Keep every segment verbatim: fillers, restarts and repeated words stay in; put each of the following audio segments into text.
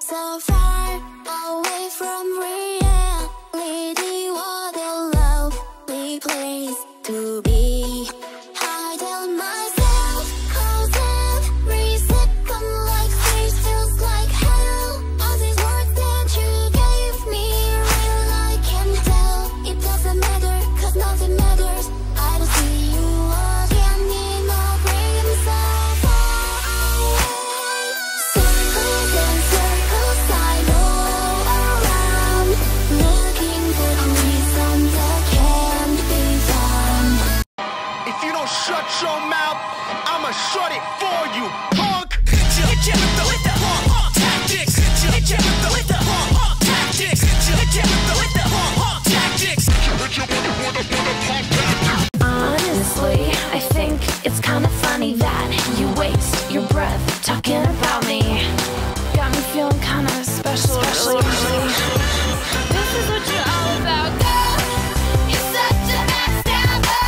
So far away from reality, what a lovely place to be. I tell myself, cause every second like space feels like hell. All these words that you gave me, real I can tell. It doesn't matter, cause nothing matters. I don't see you again in a dream. So far away, circles and circles I go around, looking for a reason that can't be found. If you don't shut your mouth, I'ma shut it for you, punk! Hit ya with the punk tactics. Hit ya with the punk tactics. Hit ya with the punk tactics. Honestly, I think it's kind of funny that you waste your breath talking about me. Got me feeling kind of special, really, really. This is what you're all about, girl. You're such a backstabber.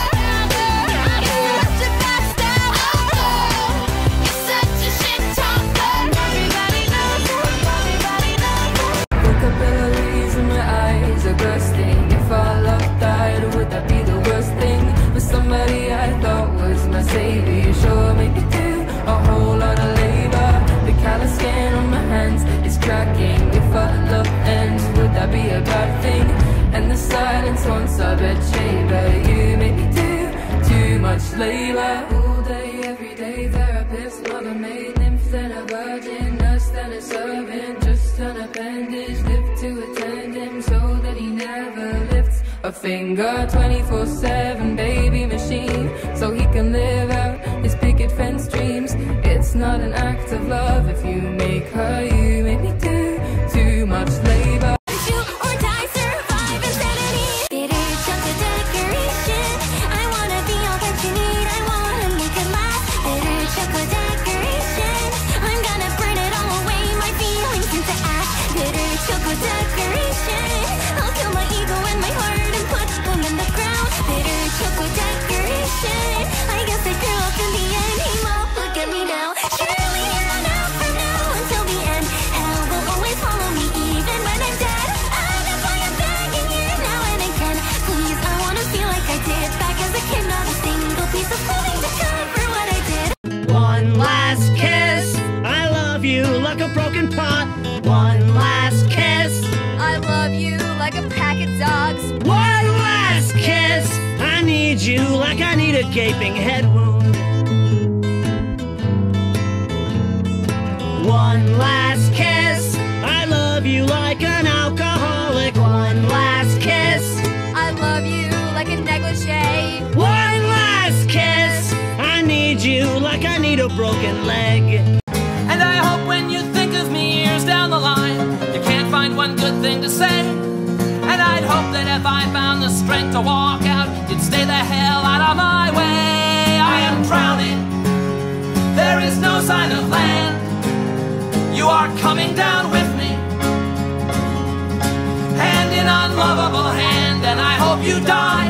You're such a backstabber. You're such a shit talker. Everybody knows, everybody knows. The capillaries in my eyes are bursting. If our love died, would that be the worst thing? For somebody I thought was my savior, sure make it do a whole lot of labor. The callous skin on my hands is cracking. If our love ends, would that be a bad thing? And the silence wants a bed chamber. You make me do too much labor. All day, every day, therapist, mother maid, nymph and a virgin, nurse and a servant, just an appendage, live to attend him so that he never lifts a finger. Twenty-four seven baby machine, so he can live out his picket fence dreams. It's not an act of love if you make her. You make me do too much labor. Shoot or die, survive insanity. Bitter chocolate decoration. I wanna be all that you need. I wanna make it last. Bitter chocolate decoration. I'm gonna burn it all away. My feelings into ash. Bitter chocolate decoration. I'll kill my ego and my heart and put them in the ground. Bitter chocolate decoration. I guess I grew up in the end. Hey mom, look at me now. Surely you're on out from now until the end. Hell will always follow me even when I'm dead. And that's why I'm begging you now and again. Please, I wanna feel like I did back as a kid. Not a single piece of clothing to cover what I did. One last kiss. I love you like a broken pot. One last kiss. I love you like a pack of dogs. One last kiss. I need you like I need a gaping head wound. One last kiss. I love you like an alcoholic. One last kiss. I love you like a negligee. One last kiss. I need you like I need a broken leg. And I hope when you think of me years down the line, you can't find one good thing to say. And I'd hope that if I found the strength to walk out, you'd stay the hell out of my way. I am drowning. There is no sign of land. You are coming down with me, hand in unlovable hand. And I hope you die.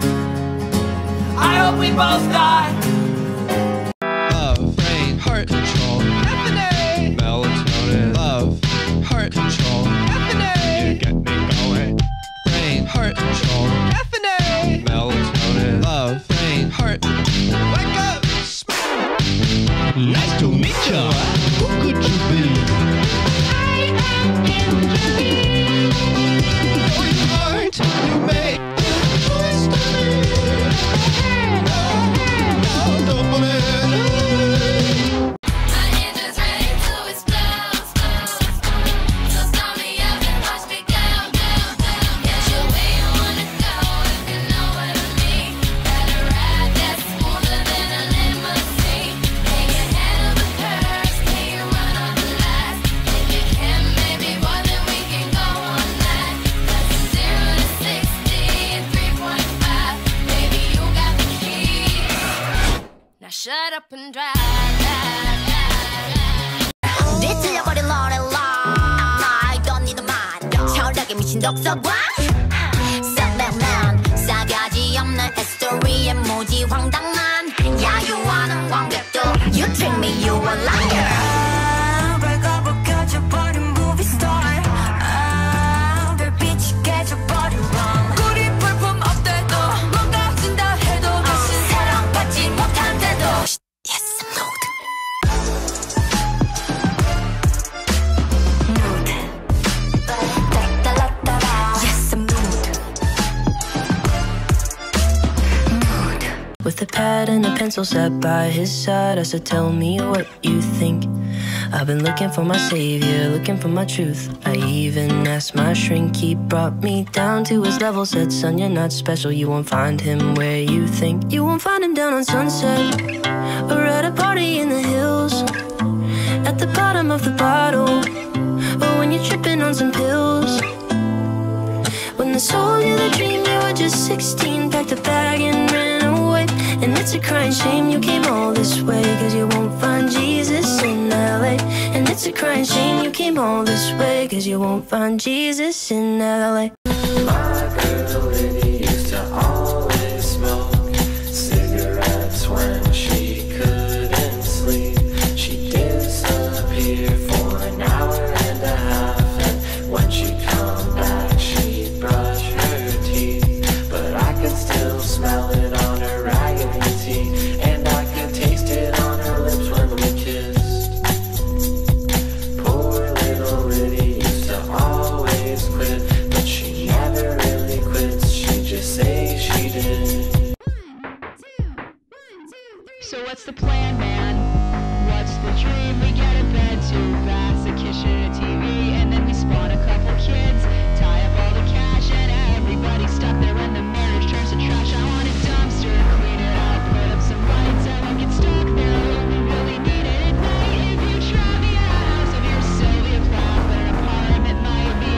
I hope we both die. Love, brain, heart control, F melatonin. Love, heart control, F you get me going. Brain, heart control, F melatonin. Love, brain, heart. Wake up! Nice to meet ya. Who could you be? I am Angel. Going hard, you make the choice to leave. No, no, don't wanna end. My hands is ready to explode, explode, explode. So start me up and watch me go, go, go. Get you where you wanna go if you know what I mean. Better ride that smoother than a limousine. Make your head over curves, take you run on the last. If you can, maybe more than we can go on that. Cause from zero to sixty in three point five. Baby, you got the key. Now shut up and drive. 뒤틀려버린 Lorelai. I don't need a man. 철학에 미친 독서광. Batman. 싸가지 없는 히스토리에 무지 황당한 야유하는 완벽도. You treat me, you a liar. With a pad and a pencil sat by his side, I said, tell me what you think. I've been looking for my savior, looking for my truth. I even asked my shrink, he brought me down to his level. Said, son, you're not special, you won't find him where you think. You won't find him down on Sunset, or at a party in the hills, at the bottom of the bottle, or when you're tripping on some pills. When they sold you the dream, you were just sixteen, packed a bag and ran away. And it's a crying shame you came all this way, cause you won't find Jesus in L A. And it's a crying shame you came all this way, cause you won't find Jesus in L A. My girl Liddy used to always smoke cigarettes when she couldn't sleep. She'd disappear for an hour and a half, and when she'd come back she'd brush her teeth. But I could still smell it on her raggedy tee, and I could taste it on her lips when we kissed. Poor little Liddy used to always quit, but she never really quits, she just says she did. So what's the plan, man? What's the dream? We get a bed, two baths, a kitchen, a T V, and then we spawn a couple kids, tie up all the cash, and everybody's stuck there when the marriage turns to trash. I want a dumpster, clean it up, put up some lights, I won't get stuck there alone. We really need it at night. If you try me a house of your Sylvia Plath, but an apartment might be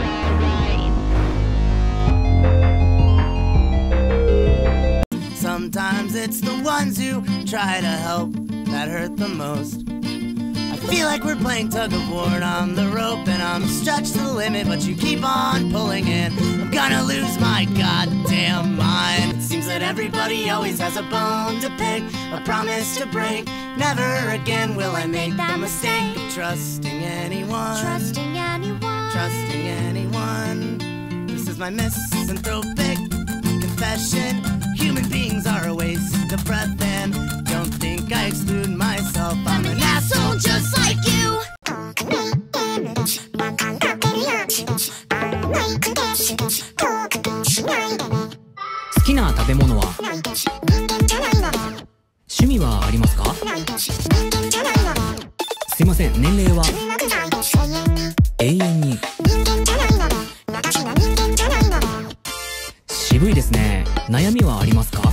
alright. Sometimes it's the ones who try to help that hurt the most. I feel like we're playing tug of war on the rope, and I'm stretched to the limit, but you keep on pulling in. I'm gonna lose my goddamn mind. It seems that everybody always has a bone to pick, a promise to break. Never again will I make the mistake of trusting anyone. Trusting anyone. Trusting anyone. This is my misanthropic confession. Human beings are a waste of breath, and don't think I exclude myself. I'm an asshole just like you. 好きな食べ物は？趣味はありますか？すいません、年齢は？永遠に。渋いですね。悩みはありますか？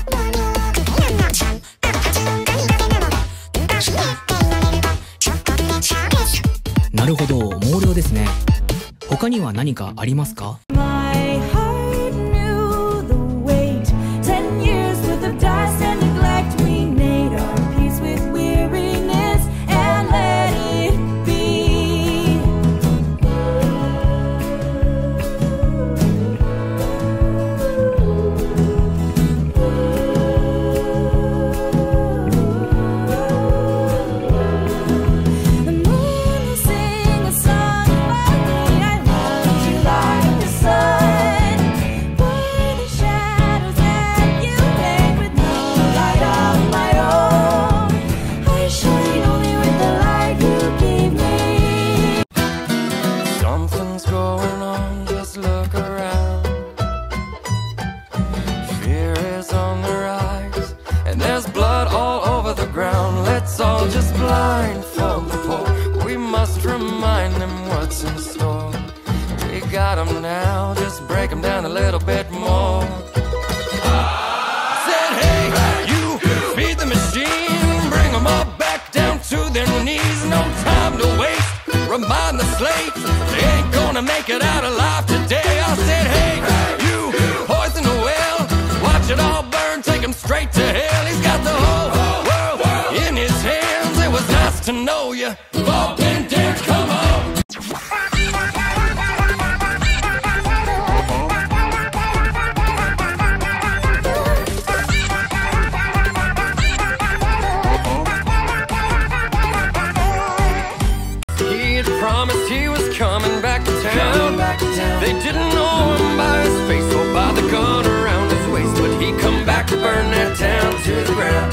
なるほど、毛量ですね。他には何かありますか？ My heart knew the weight. Ten years worth of dust and neglect. We made our peace with weariness and let it be. The moon will sing a song about me. I love you like the sun. For the shadows that you make with no light of my own, I shine only with the light you gave me. Something's going on, just look around. Fear is on the rise, and there's blood all over the ground. Let's all just blindfold the poor. We must remind them what's in store. We got them now, just break them down a little bit more. Said, hey, you feed the machine, bring them all back down to their knees. No time to waste, remind the slaves they ain't gonna make it out alive today. I said, hey, you poison the well, watch it all burn, take him straight to hell. He's got the whole world in his hands. It was nice to know you. Bob Pin Dare, come on. He had promised he was coming back to town. They didn't know him by his face or by the gun around his waist, but he come back to burn that town to the ground.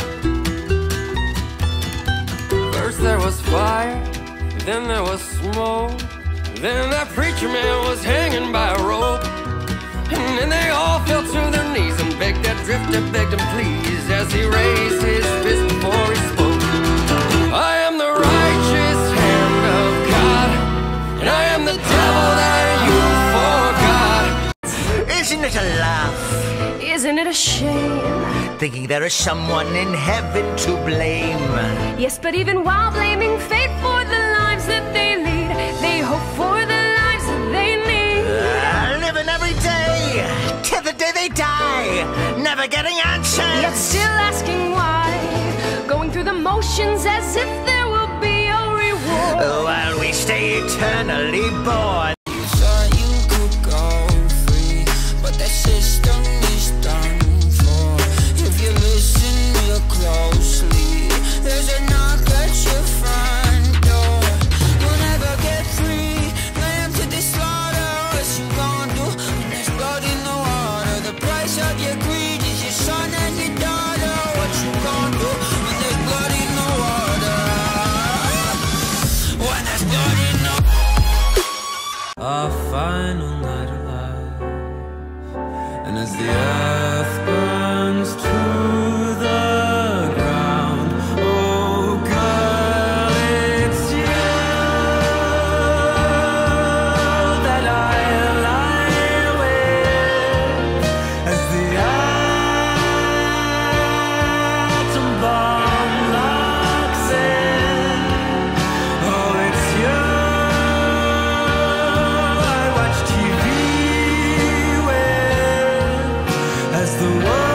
First there was fire, then there was smoke, then that preacher man was hanging by a rope. And then they all fell to their knees and begged that drifter, begged him please, as he raised his fist before he spoke. I am the righteous hand of God, and I am the devil that you forgot. Isn't it a laugh? Isn't it a shame? Thinking there is someone in heaven to blame. Yes, but even while blaming fate for the lives that they lead, they hope for the lives that they need. Uh, living every day till the day they die, never getting answers, yet still asking why, going through the motions as if there will be a reward, while we stay eternally bored. You thought you could go free, but that system is done for. If you listen real closely, there's a knock at your front door. You'll never get free, lamb to the slaughter. What you gonna do when there's blood in the water? The price of your greed is your son and your daughter. What you gonna do when there's blood in the water? When there's blood in the Our final night alive, and as the earth burns to the ground, oh girl, it's you that I lie with, as the atom bomb locks in. Oh, it's you I watch T V with, as the world